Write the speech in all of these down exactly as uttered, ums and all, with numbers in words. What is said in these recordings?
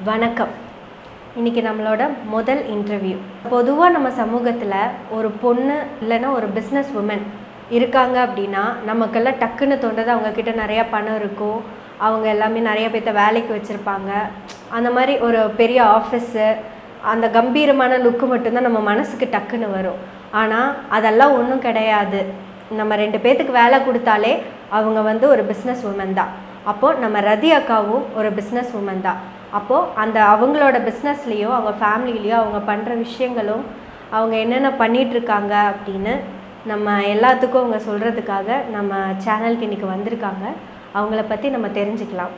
வணக்கம். இன்னைக்கு நம்மளோட முதல் இன்டர்வியூ. பொதுவாக நம்ம சமூகத்தில் ஒரு பொண்ணு இல்லைன்னா ஒரு பிஸ்னஸ் உமன் இருக்காங்க அப்படின்னா நமக்கெல்லாம் டக்குன்னு தோன்றது அவங்கக்கிட்ட நிறையா பணம் இருக்கும், அவங்க எல்லாமே நிறைய பேர்த்த வேலைக்கு வச்சுருப்பாங்க, அந்த மாதிரி ஒரு பெரிய ஆஃபீஸு, அந்த கம்பீரமான லுக்கு மட்டும்தான் நம்ம மனசுக்கு டக்குன்னு வரும். ஆனால் அதெல்லாம் ஒன்றும் கிடையாது. நம்ம ரெண்டு பேர்த்துக்கு வேலை கொடுத்தாலே அவங்க வந்து ஒரு பிஸ்னஸ் உமன் தான். அப்போது நம்ம ரதி அக்காவும் ஒரு பிஸ்னஸ் உமன் தான். அப்போது அந்த அவங்களோட பிஸ்னஸ்லேயோ அவங்க ஃபேமிலிலேயோ அவங்க பண்ணுற விஷயங்களும் அவங்க என்னென்ன பண்ணிகிட்ருக்காங்க அப்படின்னு நம்ம எல்லாத்துக்கும் அவங்க சொல்கிறதுக்காக நம்ம சேனலுக்கு இன்றைக்கி வந்திருக்காங்க. அவங்கள பற்றி நம்ம தெரிஞ்சுக்கலாம்.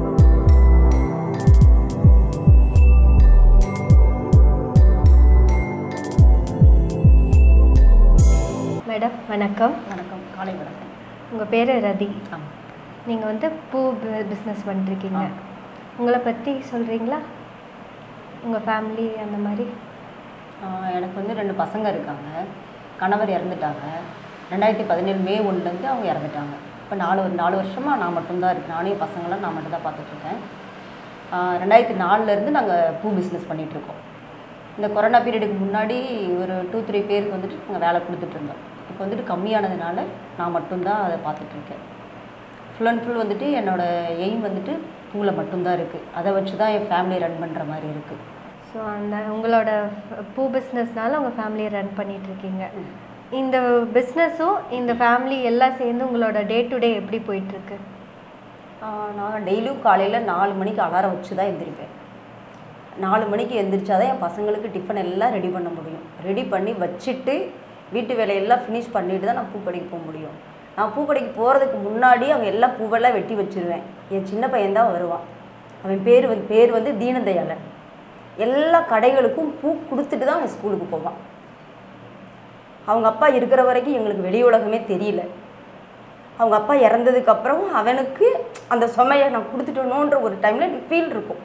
மேடம் வணக்கம். வணக்கம். காலை வணக்கம். உங்கள் பேர் ரதி. ஆமாம். நீங்கள் வந்து பூ பிஸ்னஸ் பண்ணிருக்கீங்க. உங்களை பற்றி சொல்கிறீங்களா? உங்கள் ஃபேமிலி அந்த மாதிரி. எனக்கு வந்து ரெண்டு பசங்க இருக்காங்க. கணவர் இறந்துட்டாங்க. ரெண்டாயிரத்தி பதினேழு மே ஒன்றுலேருந்து அவங்க இறந்துட்டாங்க. இப்போ நாலு ஒரு நாலு வருஷமாக நான் மட்டும்தான் இருக்கேன். நானே பசங்களாம் நான் மட்டும் தான் பார்த்துட்ருக்கேன். ரெண்டாயிரத்தி நாலுலேருந்து நாங்கள் பூ பிஸ்னஸ் பண்ணிகிட்ருக்கோம். இந்த கொரோனா பீரியடுக்கு முன்னாடி ஒரு டூ த்ரீ பேருக்கு வந்துட்டு நாங்கள் வேலை கொடுத்துட்ருந்தோம். இப்போ வந்துட்டு கம்மியானதுனால நான் மட்டும்தான் அதை பார்த்துட்ருக்கேன். ஃபுல் அண்ட் ஃபுல் வந்துட்டு என்னோடய எய்ம் வந்துட்டு பூவில் மட்டும்தான் இருக்குது. அதை வச்சு தான் என் ஃபேமிலி ரன் பண்ணுற மாதிரி இருக்குது. ஸோ அந்த உங்களோட பூ பிஸ்னஸ்னால உங்கள் ஃபேமிலியை ரன் பண்ணிகிட்ருக்கீங்க. இந்த பிஸ்னஸும் இந்த ஃபேமிலி எல்லாம் சேர்ந்து உங்களோட டே டு டே எப்படி போயிட்டுருக்கு? நான் டெய்லியும் காலையில் நாலு மணிக்கு அலாரம் வச்சு தான் எந்திரிப்பேன். நாலு மணிக்கு எந்திரிச்சாதான் என் பசங்களுக்கு டிஃபன் எல்லாம் ரெடி பண்ண முடியும். ரெடி பண்ணி வச்சுட்டு வீட்டு வேலையெல்லாம் ஃபினிஷ் பண்ணிட்டு தான் நான் பூக்கடைக்கு போக முடியும். நான் பூக்கடைக்கு போகிறதுக்கு முன்னாடி அவங்க எல்லாம் பூவெல்லாம் வெட்டி வச்சுருவேன். என் சின்ன பையன்தான் வருவான். அவன் பேர் வந்து பேர் வந்து தீனதயாளன். எல்லா கடைகளுக்கும் பூ கொடுத்துட்டு தான் அவன் ஸ்கூலுக்கு போவான். அவங்க அப்பா இருக்கிற வரைக்கும் எங்களுக்கு வெளி உலகமே தெரியல. அவங்க அப்பா இறந்ததுக்கப்புறம் அவனுக்கு அந்த சுமையை நான் கொடுத்துட்டணுன்ற ஒரு டைமில் ஃபீல் இருக்கும்.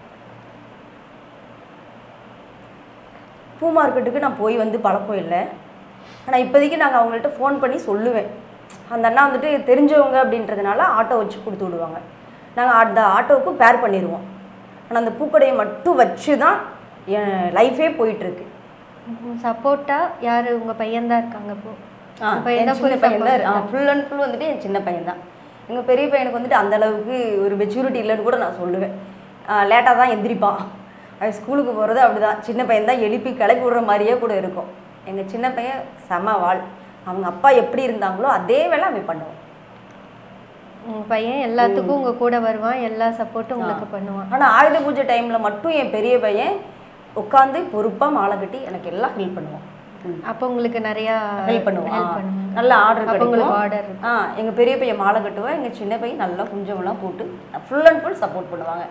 பூ மார்க்கெட்டுக்கு நான் போய் வந்து பழக்கம் இல்லை. ஆனால் இப்போதைக்கு நாங்கள் அவங்கள்ட்ட ஃபோன் பண்ணி சொல்லுவேன். அந்த அண்ணா வந்துட்டு தெரிஞ்சவங்க அப்படின்றதுனால ஆட்டோ வச்சு கொடுத்து விடுவாங்க. நாங்கள் அந்த ஆட்டோவுக்கு பேர் பண்ணிடுவோம். ஆனால் அந்த பூக்கடையை மட்டும் வச்சு தான் என் லைஃபே போயிட்டுருக்கு. சப்போர்ட்டாக யார்? உங்கள் பையன்தான் இருக்காங்க. இப்போ ஆ சின்ன பையன் தான். ஃபுல் அண்ட் ஃபுல் வந்துட்டு என் சின்ன பையன் தான். எங்கள் பெரிய பையனுக்கு வந்துட்டு அந்தளவுக்கு ஒரு மெச்சூரிட்டி இல்லைன்னு கூட நான் சொல்லுவேன். லேட்டாக தான் எந்திரிப்பான். அவன் ஸ்கூலுக்கு போகிறது அப்படி தான். சின்ன பையன் தான் எழுப்பி கிளப்பி விடுற மாதிரியே கூட இருக்கும். எங்கள் சின்ன பையன் செம வாழ். அவங்க அப்பா எப்படி இருந்தாங்களோ அதே வேலை அவன் பண்ணுவான். உங்கள் பையன் எல்லாத்துக்கும் உங்கள் கூட வருவான், எல்லா சப்போர்ட்டும் உங்களுக்கு பண்ணுவான். ஆனால் ஆயுத பூஜை டைமில் மட்டும் என் பெரிய பையன் உட்காந்து பொறுப்பாக மாலை கட்டி எனக்கு எல்லாம் ஹெல்ப் பண்ணுவான். அப்போ உங்களுக்கு நிறையா ஹெல்ப் பண்ணுவான். நல்ல ஆர்டர் கிடைக்கும். ஆர்டர் ஆ எங்கள் பெரிய பையன் மாலை கட்டுவான். எங்கள் சின்ன பையன் நல்லா குஞ்சமெல்லாம் போட்டு ஃபுல் அண்ட் ஃபுல் சப்போர்ட் பண்ணுவாங்க.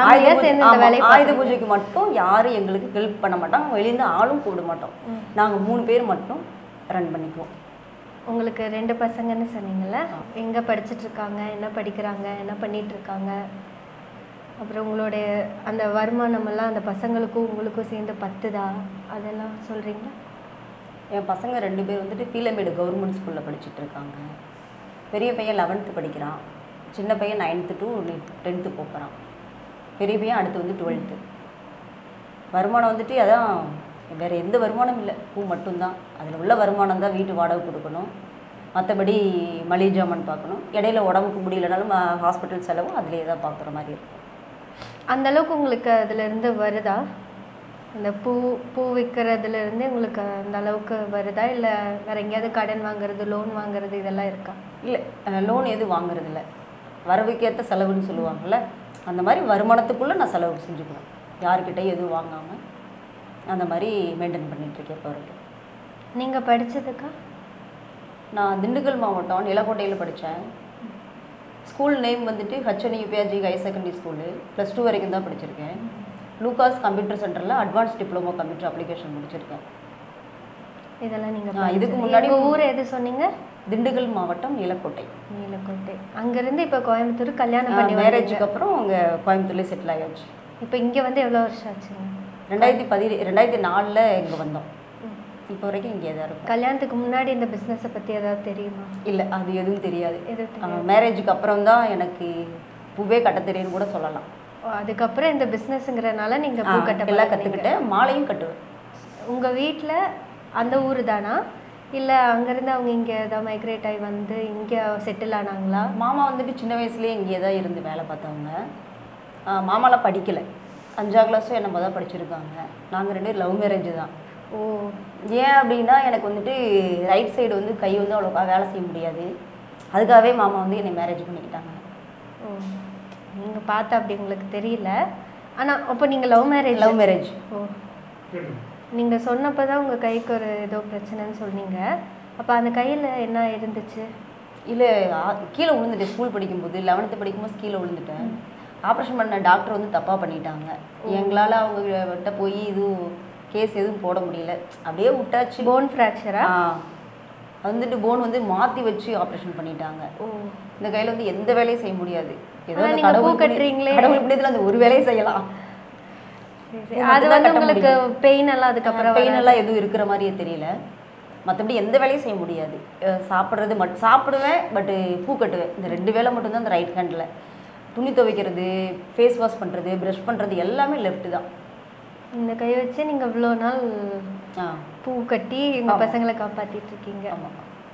ஆயுத பூஜைக்கு மட்டும் யாரும் எங்களுக்கு ஹெல்ப் பண்ண மாட்டாங்க. வெளியிருந்து ஆளும் கூப்பிட மாட்டோம். நாங்கள் மூணு பேர் மட்டும் ரன் பண்ணிக்குவோம். உங்களுக்கு ரெண்டு பசங்கன்னு சொன்னீங்கல்ல, எங்கே படிச்சுட்ருக்காங்க, என்ன படிக்கிறாங்க, என்ன பண்ணிகிட்ருக்காங்க? அப்புறம் உங்களுடைய அந்த வருமானமெல்லாம் அந்த பசங்களுக்கும் உங்களுக்கும் சேர்ந்து பத்துதா, அதெல்லாம் சொல்கிறீங்களா? என் பசங்க ரெண்டு பேர் வந்துட்டு பீலமேடு கவர்மெண்ட் ஸ்கூலில் படிச்சுட்டு இருக்காங்க. பெரிய பையன் லெவன்த்து படிக்கிறான். சின்ன பையன் நைன்த்து டு டென்த்து போகிறான். பெரிய பையன் அடுத்து வந்து டுவெல்த்து. வருமானம் வந்துட்டு அதான், வேறு எந்த வருமானம் இல்லை, பூ மட்டும்தான். அதில் உள்ள வருமானம் தான் வீட்டு வாடகை கொடுக்கணும், மற்றபடி மளிகை ஜாமான் பார்க்கணும். இடையில உடம்புக்கு முடியலனாலும் ஹாஸ்பிட்டல் செலவும் அதிலே தான் பார்க்குற மாதிரி இருக்கும். அந்தளவுக்கு உங்களுக்கு அதுலேருந்து வருதா? இந்த பூ பூ விற்கிறதுலேருந்து உங்களுக்கு அந்த அளவுக்கு வருதா, இல்லை வேறு எங்கேயாவது கடன் வாங்குறது, லோன் வாங்குறது இதெல்லாம் இருக்கா? இல்லை, லோன் எதுவும் வாங்குறது இல்லை. வரவுக்கேற்ற செலவுன்னு சொல்லுவாங்கள்ல, அந்த மாதிரி வருமானத்துக்குள்ளே நான் செலவு செஞ்சுக்குவேன். யாருக்கிட்டையும் எதுவும் வாங்காமல் அந்த மாதிரி மெயின்டைன் பண்ணிகிட்ருக்கேன் இப்போ வரைக்கும். நீங்கள் படித்ததுக்கா? நான் திண்டுக்கல் மாவட்டம் நிலக்கோட்டையில் படித்தேன். ஸ்கூல் நேம் வந்துட்டு H N U P R G higher secondary school. Plus two வரைக்கும் தான் படிச்சிருக்கேன். லூகாஸ் கம்ப்யூட்டர் சென்டரில் அட்வான்ஸ் டிப்ளமோ கம்ப்யூட்டர் அப்ளிகேஷன் முடிச்சிருக்கேன். இதெல்லாம் நீங்கள் இதுக்கு முன்னாடி ஊர் எது சொன்னீங்க? திண்டுக்கல் மாவட்டம் நிலக்கோட்டை. நிலக்கோட்டை. அங்கேருந்து இப்போ கோயம்புத்தூர் கல்யாணம் பண்ணி மேரேஜுக்கு அப்புறம் அங்கே கோயம்புத்தூர்லேயே செட்டில் ஆகியாச்சு. இப்போ இங்கே வந்து எவ்வளோ வருஷம் ஆச்சுங்க? ரெண்டாயிரத்தி பதி ரெண்டாயிரத்தி நாலில் இங்கே வந்தோம். இப்போ வரைக்கும் இங்கே தான் இருக்கும். கல்யாணத்துக்கு முன்னாடி இந்த பிஸ்னஸை பற்றி ஏதாவது தெரியுமா? இல்லை, அது எதுவும் தெரியாது. எதுவும் மேரேஜுக்கு அப்புறம் தான் எனக்கு பூவே கட்ட தெரியும்னு கூட சொல்லலாம். ஓ, அதுக்கப்புறம் இந்த பிஸ்னஸ்ங்கிறனால நீங்கள் பூ கட்ட எல்லாம் கற்றுக்கிட்டேன். மாலையும் கட்டுவேன். உங்கள் வீட்டில் அந்த ஊர் தானா இல்லை அங்கேருந்து அவங்க இங்கே ஏதாவது மைக்ரேட் ஆகி வந்து இங்கே செட்டில் ஆனாங்களா? மாமா வந்துட்டு சின்ன வயசுலேயே இங்கே தான் இருந்து வேலை பார்த்தவங்க. மாமாலாம் படிக்கலை, அஞ்சாம் கிளாஸும் என்னமோ தான் படிச்சிருக்காங்க. நாங்கள் ரெண்டு பேரும் லவ் மேரேஜ் தான். ஓ, ஏன் அப்படின்னா எனக்கு வந்துட்டு ரைட் சைடு வந்து கை வந்து அவ்வளோக்கா வேலை செய்ய முடியாது. அதுக்காகவே மாமா வந்து என்னை மேரேஜ் பண்ணிக்கிட்டாங்க. ஓ, நீங்கள் பார்த்தா அப்படி உங்களுக்கு தெரியல. ஆனால் அப்போ நீங்கள் லவ் மேரேஜ்? Love marriage. ஓ, நீங்கள் சொன்னப்போ தான் உங்கள் கைக்கு ஒரு ஏதோ பிரச்சனைன்னு சொன்னீங்க. அப்போ அந்த கையில் என்ன இருந்துச்சு? இல்லை, கீழே விழுந்துட்டேன். ஸ்கூல் படிக்கும்போது லெவன்த்து படிக்கும்போது கீழே விழுந்துட்டேன். ஆப்ரேஷன் பண்ண டாக்டர் வந்து தப்பாக பண்ணிட்டாங்க. எங்களால் அவங்ககிட்ட போய் இதுவும் கேஸ் எதுவும் போட முடியல, அப்படியே விட்டாச்சு. போன் ஃப்ராக்சரா? வந்துட்டு போன் வந்து மாற்றி வச்சு ஆப்ரேஷன் பண்ணிட்டாங்க. ஓ, இந்த கையில் வந்து எந்த வேலையும் செய்ய முடியாது. ஏதோ கடவுள் கட்டுறீங்களே, கடவுள் புண்ணியத்தில் அந்த ஒரு வேலையை செய்யலாம். அது வந்து உங்களுக்கு பெயின் எல்லாம் அதுக்கப்புறம் பெயின் எல்லாம் எதுவும் இருக்கிற மாதிரியே தெரியல. மற்றபடி எந்த வேலையும் செய்ய முடியாது. சாப்பிட்றது மட்டும் சாப்பிடுவேன், பட்டு பூ கட்டுவேன். இந்த ரெண்டு வேலை மட்டும்தான் இந்த ரைட் ஹேண்டில். துணி துவைக்கிறது, ஃபேஸ் வாஷ் பண்ணுறது, ப்ரஷ் பண்ணுறது எல்லாமே லெஃப்ட்டு தான். இந்த கையை வச்சு நீங்கள் இவ்வளோ நாள் பூ கட்டி உங்கள் பசங்களை காப்பாற்றிட்டு இருக்கீங்க. ஆமாம்,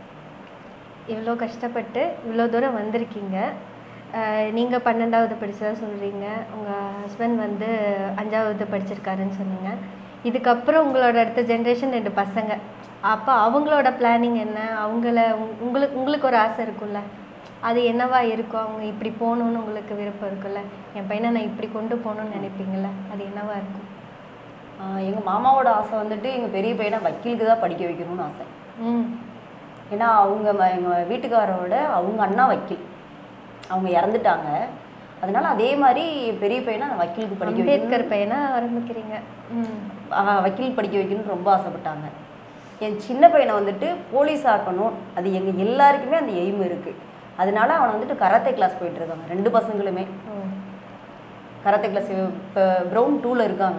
இவ்வளோ கஷ்டப்பட்டு இவ்வளோ தூரம் வந்திருக்கீங்க. நீங்கள் பன்னெண்டாவது படித்ததா சொல்கிறீங்க, உங்கள் ஹஸ்பண்ட் வந்து அஞ்சாவது படிச்சிருக்காருன்னு சொன்னீங்க. இதுக்கப்புறம் உங்களோட அடுத்த ஜென்ரேஷன் ரெண்டு பசங்க. அப்போ அவங்களோட பிளானிங் என்ன? அவங்கள உங்களுக்கு உங்களுக்கு ஒரு ஆசை இருக்குல்ல, அது என்னவா இருக்கும்? அவங்க இப்படி போகணுன்னு உங்களுக்கு விருப்பம் இருக்குல்ல, என் பையனை நான் இப்படி கொண்டு போகணுன்னு நினைப்பீங்கள, அது என்னவா இருக்கும்? எங்கள் மாமாவோட ஆசை வந்துட்டு எங்கள் பெரிய பையனை வக்கீலுக்கு தான் படிக்க வைக்கணும்னு ஆசை. ம், ஏன்னா அவங்க எங்கள் வீட்டுக்காரோட அவங்க அண்ணா வக்கீல், அவங்க இறந்துட்டாங்க. அதனால அதே மாதிரி பெரிய பையனை வக்கீலுக்கு படிக்க வைக்கணும். அம்பேத்கர் பையனா ஆரம்பிக்கிறீங்க? ம், வக்கீல் படிக்க வைக்கணும்னு ரொம்ப ஆசைப்பட்டாங்க. என் சின்ன பையனை வந்துட்டு போலீஸ் ஆக்கணும், அது எங்கள் எல்லாருக்குமே அந்த எய்ம் இருக்குது. அதனால அவனை வந்துட்டு கராத்தே கிளாஸ் போயிட்டுருக்காங்க ரெண்டு பசங்களுமே. கராத்தே கிளாஸ் இப்போ ப்ரௌன் டூவில் இருக்காங்க.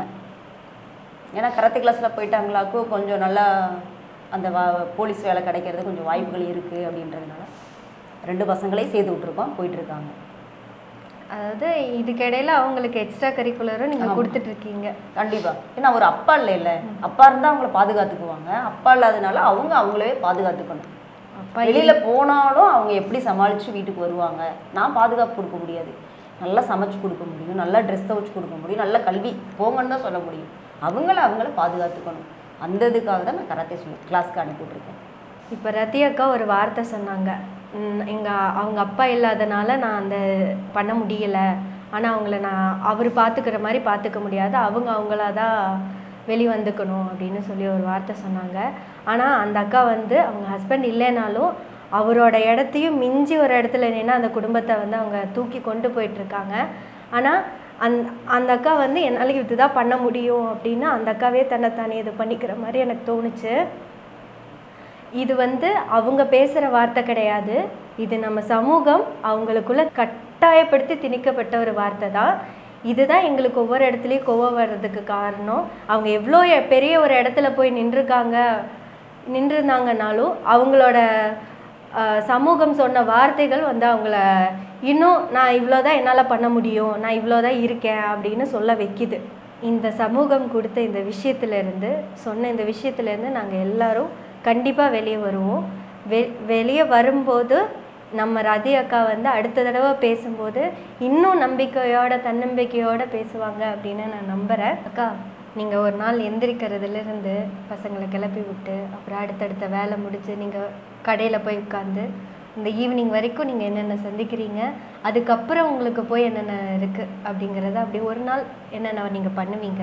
ஏன்னா கராத்தே கிளாஸில் போயிட்டாங்களாக்கோ கொஞ்சம் நல்லா அந்த வா போலீஸ் வேலை கிடைக்கிறது கொஞ்சம் வாய்ப்புகள் இருக்குது அப்படின்றதுனால ரெண்டு பசங்களையும் சேர்த்து விட்ருக்கோம், போயிட்டுருக்காங்க. அதாவது இதுக்கிடையில் அவங்களுக்கு எக்ஸ்ட்ரா கரிக்குலரும் நீங்கள் கொடுத்துட்ருக்கீங்க. கண்டிப்பாக. ஏன்னா ஒரு அப்பா இல்லை இல்லை அப்பா இருந்தால் அவங்கள பாதுகாத்துக்குவாங்க. அப்பா இல்லாதனால அவங்க அவங்களவே பாதுகாத்துக்கணும். அப்பா வெளியில் போனாலும் அவங்க எப்படி சமாளித்து வீட்டுக்கு வருவாங்க. நான் பாதுகாப்பு கொடுக்க முடியாது, நல்லா சமைச்சு கொடுக்க முடியும், நல்லா ட்ரெஸ் துவச்சி கொடுக்க முடியும், நல்ல கல்வி போங்கன்னு தான் சொல்ல முடியும். அவங்கள அவங்கள பாதுகாத்துக்கணும். அந்த இதுக்காக தான் நான் கராத்தே சொல்லி கிளாஸ்க்கு அனுப்பிவிட்ருக்கேன். இப்போ ரத்தி அக்கா ஒரு வார்த்தை சொன்னாங்க, எங்கள் அவங்க அப்பா இல்லாதனால நான் அந்த பண்ண முடியலை, ஆனால் அவங்கள நான் அவர் பார்த்துக்கிற மாதிரி பார்த்துக்க முடியாது, அவங்க அவங்களா தான் வெளிவந்துக்கணும் அப்படின்னு சொல்லி ஒரு வார்த்தை சொன்னாங்க. ஆனால் அந்த அக்கா வந்து அவங்க ஹஸ்பண்ட் இல்லைனாலும் அவரோட இடத்தையும் மிஞ்சி ஒரு இடத்துல நின்று அந்த குடும்பத்தை வந்து அவங்க தூக்கி கொண்டு போயிட்டுருக்காங்க. ஆனால் அந் அந்த அக்கா வந்து என்னால் இது தான் பண்ண முடியும் அப்படின்னா அந்த அக்காவே தன்னைத்தானே இது பண்ணிக்கிற மாதிரி எனக்கு தோணுச்சு. இது வந்து அவங்க பேசுகிற வார்த்தை கிடையாது, இது நம்ம சமூகம் அவங்களுக்குள்ள கட்டாயப்படுத்தி திணிக்கப்பட்ட ஒரு வார்த்தை தான். இதுதான் எங்களுக்கு ஒவ்வொரு இடத்துலையும் கோவம் வர்றதுக்கு காரணம். அவங்க எவ்வளோ பெரிய ஒரு இடத்துல போய் நின்றுருக்காங்க நின்றுருந்தாங்கனாலும் அவங்களோட சமூகம் சொன்ன வார்த்தைகள் வந்து அவங்கள இன்னும் நான் இவ்வளோ தான் என்னால் பண்ண முடியும், நான் இவ்வளோ தான் இருக்கேன் அப்படின்னு சொல்ல வைக்கிது. இந்த சமூகம் கொடுத்த இந்த விஷயத்துலேருந்து சொன்ன இந்த விஷயத்துலேருந்து நாங்கள் எல்லோரும் கண்டிப்பாக வெளியே வருவோம். வெ வெளியே வரும்போது நம்ம ரதி அக்கா வந்து அடுத்த தடவை பேசும்போது இன்னும் நம்பிக்கையோட தன்னம்பிக்கையோடு பேசுவாங்க அப்படின்னு நான் நம்புகிறேன். அக்கா, நீங்கள் ஒரு நாள் எந்திரிக்கிறதுலேருந்து பசங்களை கிளப்பி விட்டு அப்புறம் அடுத்தடுத்த வேலை முடித்து நீங்கள் கடையில் போய் உட்காந்து இந்த ஈவினிங் வரைக்கும் நீங்கள் என்னென்ன சந்திக்கிறீங்க, அதுக்கப்புறம் உங்களுக்கு போய் என்னென்ன இருக்குது அப்படிங்கிறத அப்படி ஒரு நாள் என்னென்ன நீங்கள் பண்ணுவீங்க?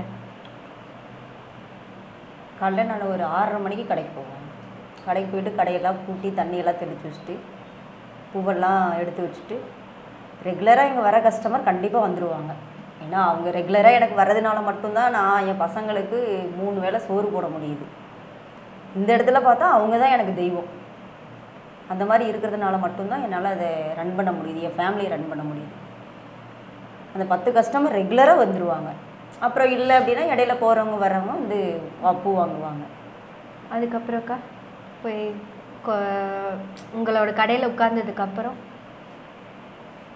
காலையில் நான் ஒரு ஆறரை மணிக்கு கடைக்கு போவேன். கடைக்கு போயிட்டு கடையெல்லாம் கூட்டி தண்ணியெல்லாம் தெளித்து வச்சுட்டு பூவெல்லாம் எடுத்து வச்சுட்டு ரெகுலராக இங்கே வர கஸ்டமர் கண்டிப்பாக வந்துடுவாங்க. ஏன்னா அவங்க ரெகுலராக எனக்கு வர்றதுனால மட்டும்தான் நான் என் பசங்களுக்கு மூணு வேளை சோறு போட முடியுது. இந்த இடத்துல பார்த்தா அவங்க தான் எனக்கு தெய்வம். அந்த மாதிரி இருக்கிறதுனால மட்டும்தான் என்னால் அதை ரன் பண்ண முடியுது, என் ஃபேமிலியை ரன் பண்ண முடியுது. அந்த பத்து கஸ்டமர் ரெகுலராக வந்துடுவாங்க. அப்புறம் இல்லை அப்படின்னா இடையில போகிறவங்க வர்றவங்க வந்து பூ வாங்குவாங்க. அதுக்கப்புறம்க்கா போய் உங்களோட கடையில் உட்கார்ந்ததுக்கப்புறம்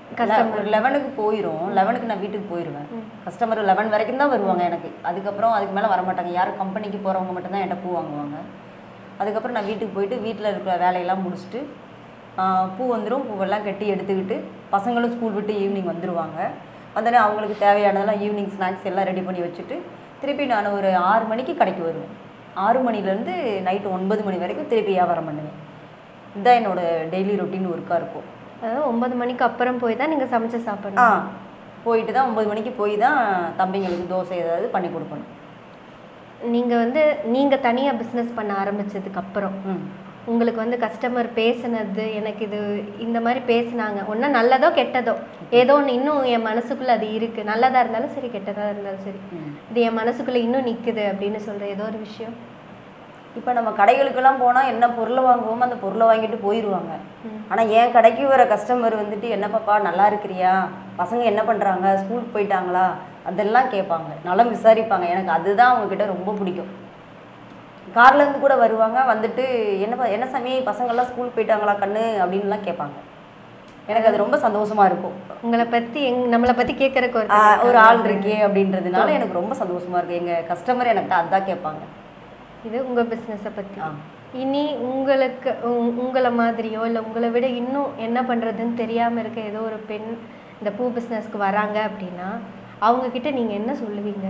ஒரு லெவனுக்கு போயிடும். லெவனுக்கு நான் வீட்டுக்கு போயிடுவேன். கஸ்டமர் லெவன் வரைக்கும் தான் வருவாங்க எனக்கு. அதுக்கப்புறம் அதுக்கு மேலே வரமாட்டாங்க. யாரும் கம்பெனிக்கு போகிறவங்க மட்டும்தான் என்கிட்ட பூ வாங்குவாங்க. அதுக்கப்புறம் நான் வீட்டுக்கு போயிட்டு வீட்டில் இருக்கிற வேலையெல்லாம் முடிச்சுட்டு பூ வந்துடும். பூவெல்லாம் கட்டி எடுத்துக்கிட்டு பசங்களும் ஸ்கூல் விட்டு ஈவினிங் வந்துடுவாங்க. வந்தோடனே அவங்களுக்கு தேவையானதெல்லாம் ஈவினிங் ஸ்நாக்ஸ் எல்லாம் ரெடி பண்ணி வச்சுட்டு திருப்பி நான் ஒரு ஆறு மணிக்கு கடைக்கு வருவேன். ஆறு மணிலேருந்து நைட்டு ஒன்பது மணி வரைக்கும் திருப்பி வியாபாரம் பண்ணுவேன். இதுதான் என்னோடய டெய்லி ரொட்டீன் ஒர்க்காக இருக்கும். அதாவது ஒன்பது மணிக்கு அப்புறம் போய் தான் நீங்கள் சமைச்சு சாப்பிடணும். ஆ போயிட்டு தான் ஒம்பது மணிக்கு போய் தான் தம்பிங்களுக்கு தோசை ஏதாவது பண்ணி கொடுக்கணும். நீங்கள் வந்து நீங்கள் தனியாக பிஸ்னஸ் பண்ண ஆரம்பித்ததுக்கப்புறம் உங்களுக்கு வந்து கஸ்டமர் பேசுனது, எனக்கு இது இந்த மாதிரி பேசுனாங்க, ஒன்றா நல்லதோ கெட்டதோ ஏதோ ஒன்று இன்னும் என் மனசுக்குள்ளே அது இருக்குது, நல்லதாக இருந்தாலும் சரி கெட்டதாக இருந்தாலும் சரி, இது என் மனசுக்குள்ளே இன்னும் நிற்குது அப்படின்னு சொல்கிற ஏதோ ஒரு விஷயம். இப்போ நம்ம கடைகளுக்கெல்லாம் போனால் என்ன பொருளை வாங்குவோமோ அந்த பொருளை வாங்கிட்டு போயிடுவாங்க. ஆனால் என் கடைக்கு வர கஸ்டமர் வந்துட்டு என்ன பாப்பா நல்லா இருக்கிறியா, பசங்க என்ன பண்ணுறாங்க, ஸ்கூலுக்கு போயிட்டாங்களா, அதெல்லாம் கேட்பாங்க, நல்லா விசாரிப்பாங்க. எனக்கு அதுதான் அவங்கக்கிட்ட ரொம்ப பிடிக்கும். கார்லேருந்து கூட வருவாங்க, வந்துட்டு என்ன என்ன சாமி பசங்கள்லாம் ஸ்கூல் போயிட்டாங்களா கண்ணு அப்படின்லாம் கேட்பாங்க. எனக்கு அது ரொம்ப சந்தோஷமாக இருக்கும். உங்களை பற்றி எங் நம்மளை பற்றி கேட்குறக்கு ஒரு ஒரு ஆள் இருக்கே அப்படின்றதுனால எனக்கு ரொம்ப சந்தோஷமாக இருக்குது. எங்கள் கஸ்டமர் என்கிட்ட அதுதான் கேட்பாங்க. இது உங்கள் பிஸ்னஸை பற்றி. இனி உங்களுக்கு உங்களை மாதிரியோ இல்லை உங்களை விட இன்னும் என்ன பண்ணுறதுன்னு தெரியாமல் இருக்க ஏதோ ஒரு பெண் இந்த பூ பிஸ்னஸ்க்கு வராங்க அப்படின்னா அவங்கக்கிட்ட நீங்கள் என்ன சொல்லுவீங்க?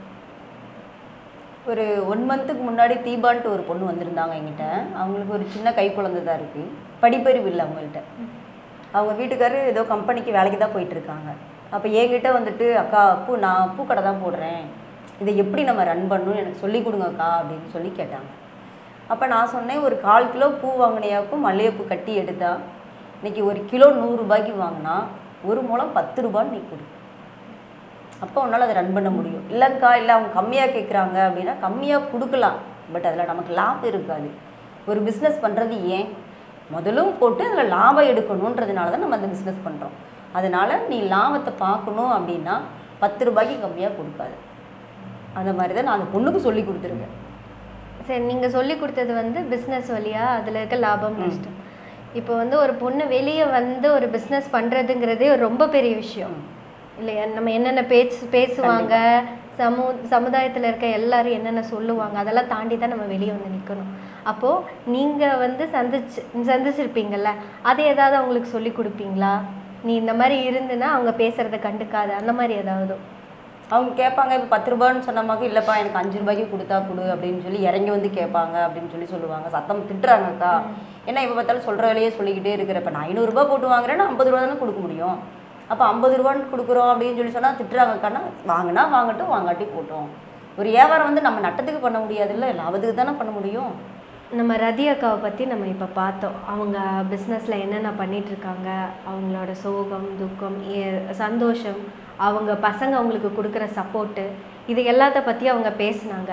ஒரு ஒன் மந்த்துக்கு முன்னாடி தீபான்ட்டு ஒரு பொண்ணு வந்திருந்தாங்க என்கிட்ட. அவங்களுக்கு ஒரு சின்ன கை குழந்தை தான் இருக்குது, படிப்பறிவு இல்லை அவங்கள்ட்ட. அவங்க வீட்டுக்காரர் ஏதோ கம்பெனிக்கு வேலைக்கு தான் போயிட்டுருக்காங்க. அப்போ என்கிட்ட வந்துட்டு அக்கா பூ நான் பூக்கடை தான் போடுறேன், இதை எப்படி நம்ம ரன் பண்ணணும்னு எனக்கு சொல்லி கொடுங்கக்கா அப்படின்னு சொல்லி கேட்டாங்க. அப்போ நான் சொன்னேன், ஒரு கால் கிலோ பூ வாங்கினியாக்கும் மல்லிகைப்பூ கட்டி எடுத்தா இன்றைக்கி ஒரு கிலோ நூறுரூபாய்க்கு வாங்கினா ஒரு மூலம் பத்து ரூபான்னு நீ கொடு, அப்போ உன்னால் அதை ரன் பண்ண முடியும். இல்லைங்க்கா இல்லை அவங்க கம்மியாக கேட்குறாங்க அப்படின்னா கம்மியாக கொடுக்கலாம், பட் அதில் நமக்கு லாபம் இருக்காது. ஒரு பிஸ்னஸ் பண்ணுறது ஏன் முதலும் போட்டு அதில் லாபம் எடுக்கணுன்றதுனால தான் நம்ம அந்த பிஸ்னஸ் பண்ணுறோம். அதனால் நீ லாபத்தை பார்க்கணும் அப்படின்னா பத்து ரூபாய்க்கு கம்மியாக கொடுக்காது. அந்த மாதிரி தான் நான் அந்த பொண்ணுக்கு சொல்லி கொடுத்துருக்கேன். சரி, நீங்கள் சொல்லி கொடுத்தது வந்து பிஸ்னஸ் வழியாக அதில் இருக்க லாபம் நஷ்டம். இப்போ வந்து ஒரு பொண்ணு வெளியே வந்து ஒரு பிஸ்னஸ் பண்ணுறதுங்கிறதே ஒரு ரொம்ப பெரிய விஷயம் இல்லையா? நம்ம என்னென்ன பேச்சு பேசுவாங்க, சமூ சமுதாயத்தில் இருக்க எல்லாரும் என்னென்ன சொல்லுவாங்க, அதெல்லாம் தாண்டி தான் நம்ம வெளியே வந்து நிற்கணும். அப்போது நீங்கள் வந்து சந்திச்சு சந்திச்சிருப்பீங்கள்ல, அது ஏதாவது அவங்களுக்கு சொல்லி கொடுப்பீங்களா? நீ இந்த மாதிரி இருந்துன்னா அவங்க பேசுகிறத கண்டுக்காத, அந்த மாதிரி ஏதாவது? அவங்க கேட்பாங்க. இப்போ பத்து ரூபான்னு சொன்னமாக்கு இல்லைப்பா எனக்கு அஞ்சு ரூபாய்க்கு கொடுத்தா கொடு அப்படின்னு சொல்லி இறங்கி வந்து கேட்பாங்க அப்படின்னு சொல்லி சொல்லுவாங்க. சத்தம் திட்டுறாங்கக்கா, ஏன்னா இப்போ பார்த்தாலும் சொல்கிற வேலையே சொல்லிக்கிட்டே இருக்கிறப்ப நான் ஐநூறுரூபா போட்டு வாங்குறேன்னா ஐம்பது ரூபா தானே கொடுக்க முடியும். அப்போ ஐம்பது ரூபான்னு கொடுக்குறோம் அப்படின்னு சொல்லி சொன்னால் திட்டுறாங்கக்கானா, வாங்கினா வாங்கட்டும் வாங்காட்டி போட்டோம். ஒரு வியாபாரம் வந்து நம்ம நட்டத்துக்கு பண்ண முடியாது, இல்லை லாபத்துக்கு தானே பண்ண முடியும். நம்ம ரதி அக்காவை பற்றி நம்ம இப்போ பார்த்தோம். அவங்க பிஸ்னஸில் என்னென்ன பண்ணிகிட்ருக்காங்க, அவங்களோட சோகம் துக்கம் சந்தோஷம், அவங்க பசங்க அவங்களுக்கு கொடுக்குற சப்போர்ட்டு, இது எல்லாத்த பற்றி அவங்க பேசினாங்க.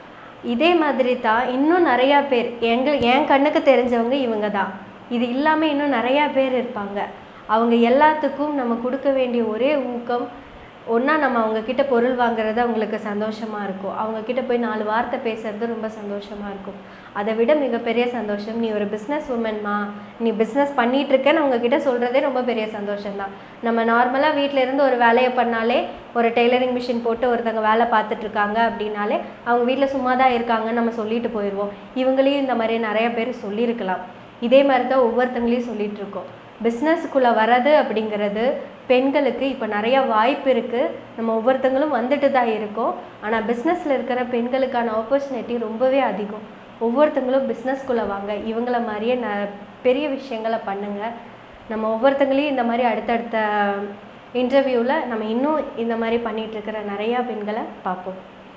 இதே மாதிரி தான் இன்னும் நிறையா பேர் எங்கள் என் கண்ணுக்கு தெரிஞ்சவங்க இவங்க தான். இது இல்லாமல் இன்னும் நிறையா பேர் இருப்பாங்க. அவங்க எல்லாத்துக்கும் நம்ம கொடுக்க வேண்டிய ஒரே ஊக்கம், ஒன்றா நம்ம அவங்கக்கிட்ட பொருள் வாங்குறது அவங்களுக்கு சந்தோஷமாக இருக்கும், அவங்கக்கிட்ட போய் நாலு வார்த்தை பேசுகிறது ரொம்ப சந்தோஷமாக இருக்கும். அதை விட மிகப்பெரிய சந்தோஷம், நீ ஒரு பிஸ்னஸ் உமன்மா, நீ பிஸ்னஸ் பண்ணிகிட்ருக்கேன்னு அவங்கக்கிட்ட சொல்கிறதே ரொம்ப பெரிய சந்தோஷம்தான். நம்ம நார்மலாக வீட்டில் இருந்து ஒரு வேலையை பண்ணாலே, ஒரு டெய்லரிங் மிஷின் போட்டு ஒருத்தவங்க வேலை பார்த்துட்ருக்காங்க அப்படின்னாலே அவங்க வீட்டில் சும்மா தான் இருக்காங்கன்னு நம்ம சொல்லிட்டு போயிடுவோம். இவங்களையும் இந்த மாதிரி நிறைய பேர் சொல்லியிருக்கலாம். இதே மாதிரி தான் ஒவ்வொருத்தங்களையும் சொல்லிகிட்ருக்கோம். பிஸ்னஸுக்குள்ளே வர்றது அப்படிங்கிறது பெண்களுக்கு இப்போ நிறையா வாய்ப்பு இருக்குது, நம்ம ஒவ்வொருத்தங்களும் வந்துட்டு தான் இருக்கோம். ஆனால் பிஸ்னஸில் இருக்கிற பெண்களுக்கான ஆப்பர்ச்சுனிட்டி ரொம்பவே அதிகம். ஒவ்வொருத்தங்களும் பிஸ்னஸ்குள்ளே வாங்க, இவங்கள மாதிரியே ந பெரிய விஷயங்களை பண்ணுங்கள். நம்ம ஒவ்வொருத்தங்களையும் இந்த மாதிரி அடுத்தடுத்த இன்டர்வியூவில் நம்ம இன்னும் இந்த மாதிரி பண்ணிகிட்ருக்கிற நிறையா பெண்களை பார்ப்போம்.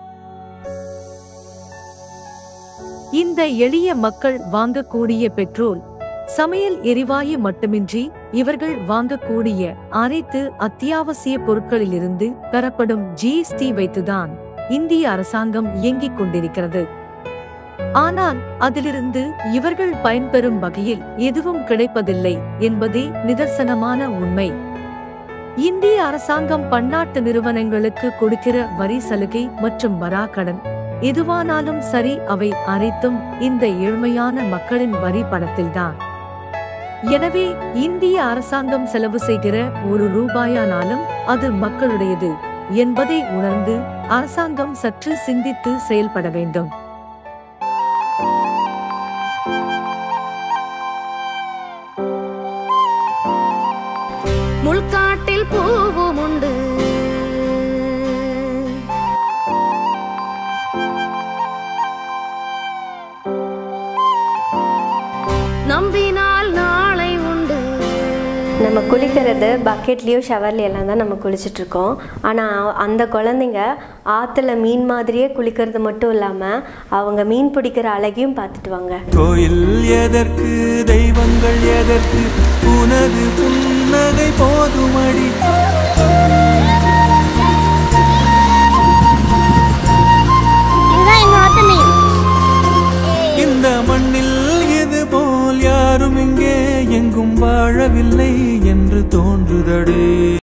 இந்த எளிய மக்கள் வாங்கக்கூடிய பெட்ரோல், சமையல் எரிவாயு மட்டுமின்றி இவர்கள் வாங்கக்கூடிய அனைத்து அத்தியாவசிய பொருட்களிலிருந்து பெறப்படும் ஜிஎஸ்டி வைத்துதான் இந்திய அரசாங்கம் இயங்கிக் கொண்டிருக்கிறது. ஆனால் அதிலிருந்து இவர்கள் பயன்பெறும் வகையில் எதுவும் கிடைப்பதில்லை என்பதே நிதர்சனமான உண்மை. இந்திய அரசாங்கம் பன்னாட்டு நிறுவனங்களுக்கு கொடுக்கிற வரி சலுகை மற்றும் வராக்கடன் எதுவானாலும் சரி, அவை அனைத்தும் இந்த ஏழ்மையான மக்களின் வரி பணத்தில்தான். எனவே இந்திய அரசாங்கம் செலவு செய்கிற ஒரு ரூபாயானாலும் அது மக்களுடையது என்பதை உணர்ந்து அரசாங்கம் சற்று சிந்தித்து செயல்பட வேண்டும். முள்காட்டில் பூவும் உண்டு, நம்பினால் நாளை உண்டு. நம்ம குளிக்கிறது பக்கெட்லேயோ ஷவர்லையோ எல்லாம் தான் நம்ம குளிச்சுட்ருக்கோம். ஆனால் அந்த குழந்தைங்க ஆற்றுல மீன் மாதிரியே குளிக்கிறது மட்டும் இல்லாமல் அவங்க மீன் பிடிக்கிற அழகையும் பார்த்துட்டு வாங்க. கோயில் எதற்கு, தெய்வங்கள் எதற்கு, உனது புன்னகை போதுமடி. இந்த மண்ணில் இது போல் யாரும் இங்கே எங்கும் வாழவில்லை என்று தோன்றுதடி.